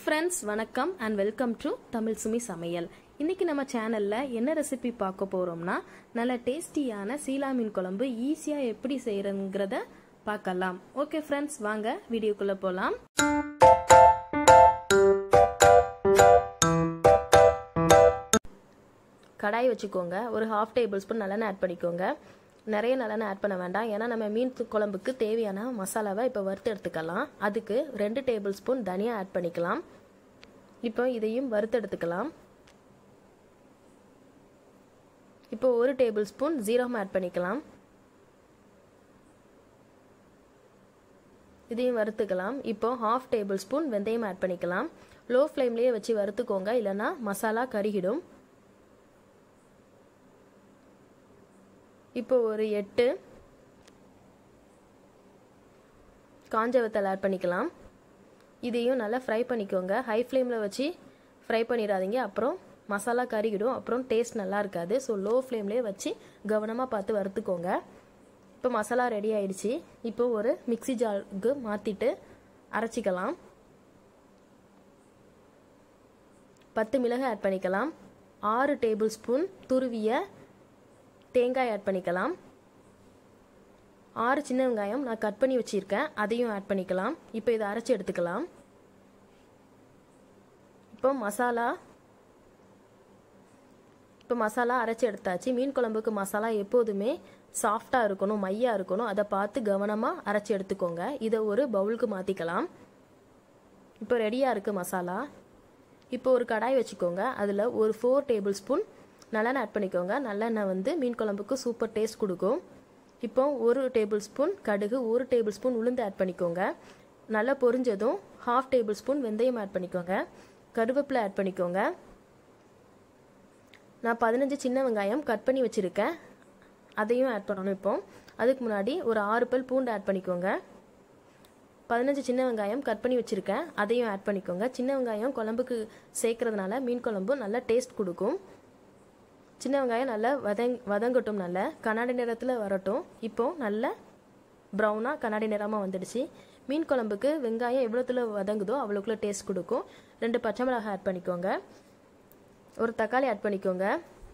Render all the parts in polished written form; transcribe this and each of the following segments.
friends, வணக்கம் and welcome to Tamil Sumi சமையல். இன்னைக்கு நம்ம சேனல்ல என்ன ரெசிபி பார்க்க போறோம்னா நல்ல டேஸ்டியான சீலா மீன் குழம்பு ஈஸியா எப்படி செய்யறதுங்கறத பார்க்கலாம். ஓகே फ्रेंड्स, வாங்க வீடியோக்குள்ள போலாம். கடாய் வச்சுக்கோங்க. ஒரு 1/2 டேபிள்ஸ்பூன் நல்லெண்ணெய் ஆட் பண்ணிக்கோங்க. நிறைய நல்லெண்ணெய் ஆட் பண்ண வேண்டாம், ஏன்னா நம்ம மீன் குழம்புக்கு தேவையான மசாலாவை இப்போ வறுத்து எடுத்துக்கலாம். அதுக்கு 2 டேபிள்ஸ்பூன் தனியா ஆட் பண்ணிக்கலாம். இப்போ இதையும் வறுத்து எடுத்துக்கலாம். இப்போ 1 டேபிள்ஸ்பூன் ஜீரகம் ஆட் பண்ணிக்கலாம். இதையும் வறுத்துக்கலாம். இப்போ 1/2 டேபிள்ஸ்பூன் வெந்தயம் ஆட் பண்ணிக்கலாம். லோ ஃப்ளேம்லேயே வச்சு வறுத்துக்கோங்க, இல்லைன்னா மசாலா கருகிடும். இப்போ ஒரு 8 காஞ்ச வத்தல் ஆட் பண்ணிக்கலாம். இதையும் நல்லா ஃப்ரை பண்ணிக்கோங்க. ஹை ஃப்ளேமில் வச்சு ஃப்ரை பண்ணிடாதீங்க, அப்புறம் மசாலா கருகிடும், அப்புறம் டேஸ்ட் நல்லா இருக்காது. ஸோ லோ ஃப்ளேம்லேயே வச்சு கவனமாக பார்த்து வறுத்துக்கோங்க. இப்போ மசாலா ரெடி ஆயிடுச்சு. இப்போ ஒரு மிக்ஸி ஜாருக்கு மாற்றிட்டு அரைச்சிக்கலாம். 10 மிளகு ஆட் பண்ணிக்கலாம். 6 டேபிள்ஸ்பூன் துருவிய தேங்காய் ஆட் பண்ணிக்கலாம். 6 சின்ன வெங்காயம் நான் கட் பண்ணி வச்சிருக்கேன், அதையும் ஆட் பண்ணிக்கலாம். இப்போ இதை அரைச்சி எடுத்துக்கலாம். இப்போ மசாலா அரைச்சி எடுத்தாச்சு. மீன் குழம்புக்கு மசாலா எப்போதுமே சாஃப்டாக இருக்கணும், மையாக இருக்கணும். அதை பார்த்து கவனமாக அரைச்சி எடுத்துக்கோங்க. இதை ஒரு பவுலுக்கு மாற்றிக்கலாம். இப்போ ரெடியாக இருக்குது மசாலா. இப்போ ஒரு கடாய் வச்சுக்கோங்க. அதில் ஒரு 4 டேபிள்ஸ்பூன் நல்லெண்ணெய் ஆட் பண்ணிக்கோங்க. நல்லெண்ணெய் மீன் குழம்புக்கு சூப்பர் டேஸ்ட் கொடுக்கும். இப்போ 1 டேபிள்ஸ்பூன் கடுகு, 1 டேபிள்ஸ்பூன் உளுந்து ஆட் பண்ணிக்கோங்க. நல்லா பொரிஞ்சதும் 1/2 டேபிள்ஸ்பூன் வெந்தயம் ஆட் பண்ணிக்கோங்க. கருவேப்பிலை ஆட் பண்ணிக்கோங்க. நான் 15 சின்ன வெங்காயம் கட் பண்ணி வச்சுருக்கேன், அதையும் ஆட் பண்ணணும். இப்போ அதுக்கு முன்னாடி ஒரு 6 பல் பூண்டு ஆட் பண்ணிக்கோங்க. 15 சின்ன வெங்காயம் கட் பண்ணி வச்சுருக்கேன், அதையும் ஆட் பண்ணிக்கோங்க. சின்ன வெங்காயம் குழம்புக்கு சேர்க்கறதுனால மீன் குழம்பு நல்லா டேஸ்ட் கொடுக்கும். சின்ன வெங்காயம் நல்லா வதங்கட்டும், நல்ல கண்ணாடி நிறத்தில் வரட்டும். இப்போ நல்ல ப்ரௌனாக கண்ணாடி நிறமாக வந்துடுச்சு. மீன் குழம்புக்கு வெங்காயம் எவ்வளோத்துல வதங்குதோ அவ்வளோக்குள்ள டேஸ்ட் கொடுக்கும். 2 பச்சை மிளகாய் ஆட் பண்ணிக்கோங்க. ஒரு தக்காளி ஆட் பண்ணிக்கோங்க.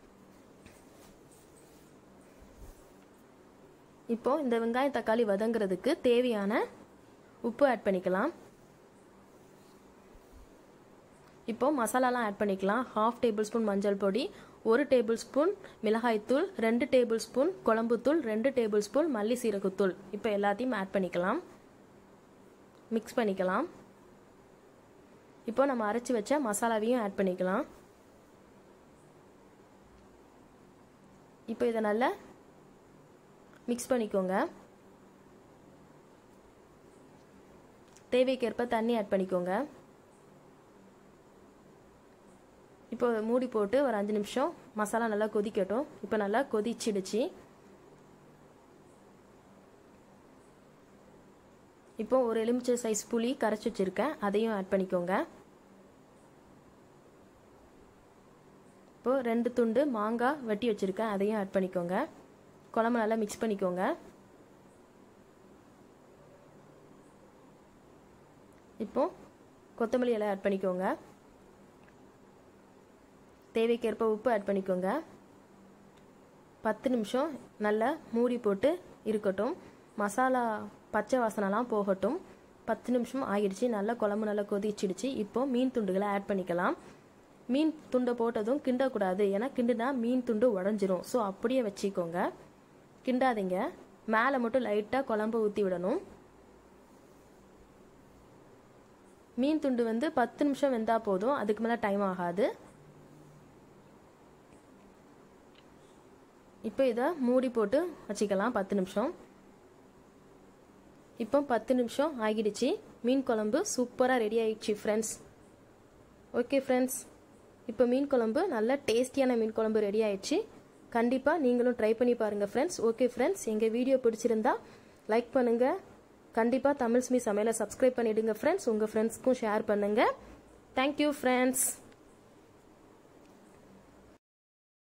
இப்போ இந்த வெங்காயம் தக்காளி வதங்குறதுக்கு தேவையான உப்பு ஆட் பண்ணிக்கலாம். இப்போ மசாலாலாம் ஆட் பண்ணிக்கலாம். 1/2 டேபிள்ஸ்பூன் மஞ்சள் பொடி, 1 டேபிள்ஸ்பூன் மிளகாய்த்தூள், 2 டேபிள்ஸ்பூன் குழம்புத்தூள், 2 டேபிள்ஸ்பூன் மல்லி சீரகத்தூள். இப்போ எல்லாத்தையும் ஆட் பண்ணிக்கலாம், மிக்ஸ் பண்ணிக்கலாம். இப்போ நம்ம அரைச்சி வச்ச மசாலாவையும் ஆட் பண்ணிக்கலாம். இப்போ இதை நல்லா மிக்ஸ் பண்ணிக்கோங்க. தேவைக்கேற்ப தண்ணி ஆட் பண்ணிக்கோங்க. இப்போ மூடி போட்டு ஒரு 5 நிமிஷம் மசாலா நல்லா கொதிக்கட்டும். இப்போ நல்லா கொதிச்சிடுச்சு. இப்போ ஒரு எலுமிச்சை சைஸ் புளி கரைச்சி வச்சிருக்கேன், அதையும் ஆட் பண்ணிக்கோங்க. இப்போ 2 துண்டு மாங்காய் வெட்டி வச்சிருக்கேன், அதையும் ஆட் பண்ணிக்கோங்க. குழம்பு நல்லா மிக்ஸ் பண்ணிக்கோங்க. இப்போ கொத்தமல்லி இலை ஆட் பண்ணிக்கோங்க. தேவைக்கேற்ப உப்பு ஆட் பண்ணிக்கோங்க. 10 நிமிஷம் நல்லா மூடி போட்டு இருக்கட்டும். மசாலா பச்சை வாசனைலாம் போகட்டும். 10 நிமிஷம் ஆகிடுச்சு. நல்லா குழம்பு நல்லா கொதிச்சிடுச்சு. இப்போ மீன் துண்டுகளை ஆட் பண்ணிக்கலாம். மீன் துண்டை போட்டதும் கிண்டக்கூடாது, ஏன்னா கிண்டுனா மீன் துண்டு உடஞ்சிரும். ஸோ அப்படியே வச்சுக்கோங்க, கிண்டாதீங்க. மேலே மட்டும் லைட்டாக குழம்பு ஊற்றி விடணும். மீன் துண்டு 10 நிமிஷம் வெந்தால் போதும், அதுக்கு மேலே டைம் ஆகாது. இப்போ இதை மூடி போட்டு வச்சுக்கலாம் 10 நிமிஷம். இப்போ 10 நிமிஷம் ஆகிடுச்சு. மீன் குழம்பு சூப்பராக ரெடி ஆகிடுச்சு ஃப்ரெண்ட்ஸ். ஓகே ஃப்ரெண்ட்ஸ், இப்போ மீன் குழம்பு நல்ல டேஸ்டியான மீன் குழம்பு ரெடி ஆயிடுச்சு. கண்டிப்பாக நீங்களும் ட்ரை பண்ணி பாருங்கள் ஃப்ரெண்ட்ஸ். ஓகே ஃப்ரெண்ட்ஸ், எங்கள் வீடியோ பிடிச்சிருந்தா லைக் பண்ணுங்கள். கண்டிப்பாக தமிழ் சுமி சமையலை சப்ஸ்கிரைப் பண்ணிவிடுங்க ஃப்ரெண்ட்ஸ். உங்கள் ஃப்ரெண்ட்ஸ்க்கும் ஷேர் பண்ணுங்கள். Thank you friends.